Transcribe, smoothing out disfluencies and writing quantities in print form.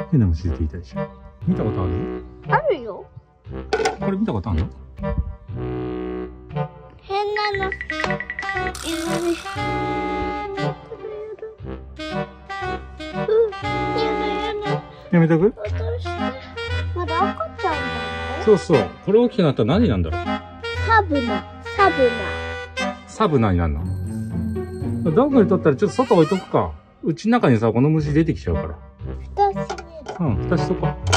変な虫出ていたでしょ。見たことある？ あるよ。 これ見たことあるの？ 変なの。いるね。 やめとく？ 私まだ赤ちゃんだよ。 そうそう。これ大きくなったら何になるんだろう？ サブナ。 サブナになるの？どんぐり取ったらちょっと外置いとくか。うちの中にさ、この虫出てきちゃうから。 蓋閉める。 蓋しとこう。